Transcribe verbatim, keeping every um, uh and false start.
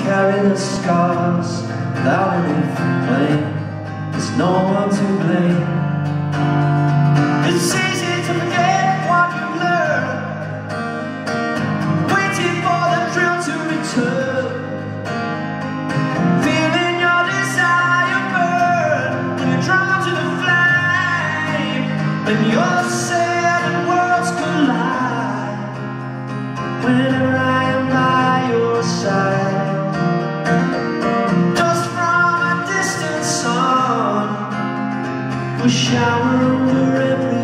carry the scars without any blame. There's no one to blame. It's easy to forget what you've learned, waiting for the thrill to return, feeling your desire burn when you're drawn to the flame, when you're sad and worlds collide. Whenever I am by your side, just from a distant sun will shower over every